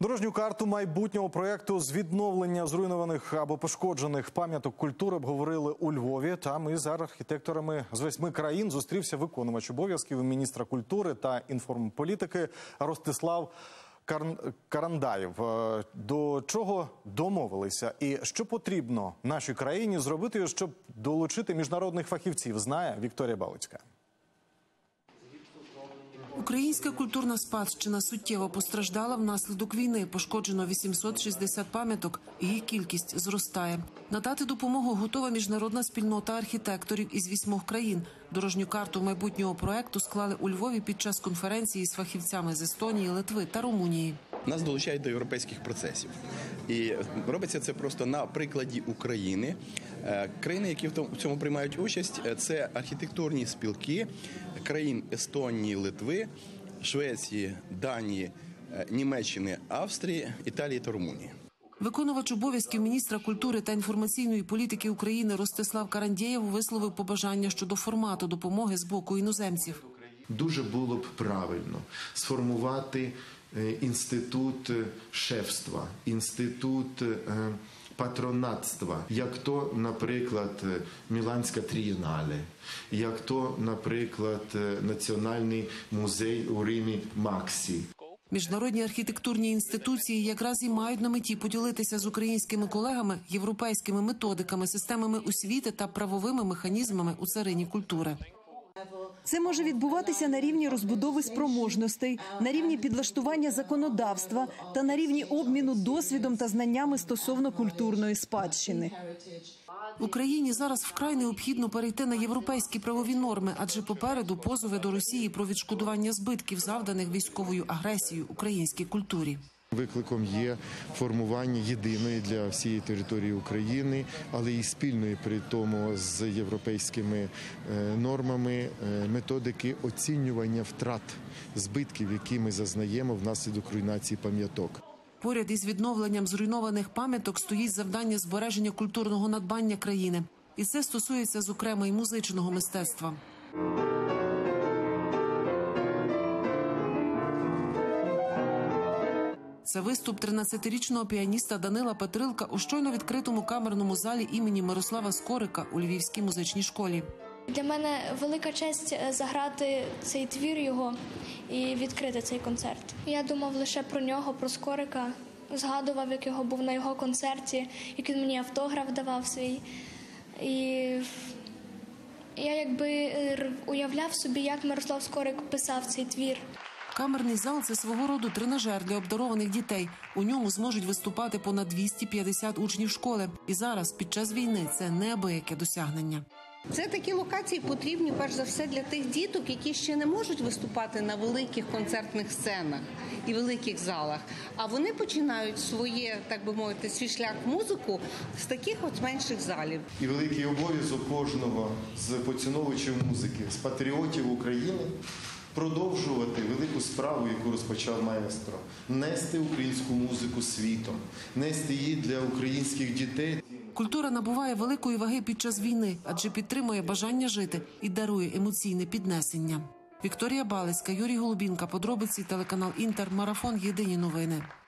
Дорожню карту майбутнього проєкту з відновлення зруйнованих або пошкоджених пам'яток культури обговорили у Львові. Там із архітекторами з 8 країн зустрівся виконувач обов'язків міністра культури та інформполітики Ростислав Карандаєв. До чого домовилися і що потрібно нашій країні зробити, щоб долучити міжнародних фахівців, знає Вікторія Балицька. Українська культурна спадщина суттєво постраждала внаслідок війни. Пошкоджено 860 пам'яток, її кількість зростає. Надати допомогу готова міжнародна спільнота архітекторів із 8 країн. Дорожню карту майбутнього проєкту склали у Львові під час конференції з фахівцями з Естонії, Литви та Румунії. Нас долучають до європейських процесів. І робиться це просто на прикладі України. Країни, які в цьому приймають участь, це архітектурні спілки країн Естонії, Литви, Швеції, Данії, Німеччини, Австрії, Італії та Румунії. Виконувач обов'язків міністра культури та інформаційної політики України Ростислав Карандаєв висловив побажання щодо формату допомоги з боку іноземців. Дуже було б правильно сформувати інститут шефства, інститут патронатства, як то, наприклад, Міланська трієнале, як то, наприклад, Національний музей у Римі Максі. Міжнародні архітектурні інституції якраз і мають на меті поділитися з українськими колегами європейськими методиками, системами освіти та правовими механізмами у царині культури. Це може відбуватися на рівні розбудови спроможностей, на рівні підлаштування законодавства та на рівні обміну досвідом та знаннями стосовно культурної спадщини. Україні зараз вкрай необхідно перейти на європейські правові норми, адже попереду позови до Росії про відшкодування збитків, завданих військовою агресією українській культурі. Викликом є формування єдиної для всієї території України, але і спільної при тому з європейськими нормами методики оцінювання втрат збитків, які ми зазнаємо внаслідок руйнації пам'яток. Поряд із відновленням зруйнованих пам'яток стоїть завдання збереження культурного надбання країни. І це стосується, зокрема, і музичного мистецтва. Це виступ 13-річного піаніста Данила Петрилка у щойно відкритому камерному залі імені Мирослава Скорика у Львівській музичній школі. Для мене велика честь заграти цей твір його і відкрити цей концерт. Я думав лише про нього, про Скорика, згадував, як його був на його концерті, як він мені автограф давав свій. І я якби уявляв собі, як Мирослав Скорик писав цей твір. Камерний зал – це свого роду тренажер для обдарованих дітей. У ньому зможуть виступати понад 250 учнів школи. І зараз, під час війни, це неабияке досягнення. Це такі локації потрібні, перш за все, для тих діток, які ще не можуть виступати на великих концертних сценах і великих залах. А вони починають своє, так би мовити, свій шлях в музику з таких от менших залів. І великий обов'язок кожного з поціновувачів музики, з патріотів України – продовжувати велику справу, яку розпочав маестро. Нести українську музику світом, нести її для українських дітей. Культура набуває великої ваги під час війни, адже підтримує бажання жити і дарує емоційне піднесення. Вікторія Балицька, Юрій Голубінка, подробиці, телеканал Інтер, марафон «Єдині новини».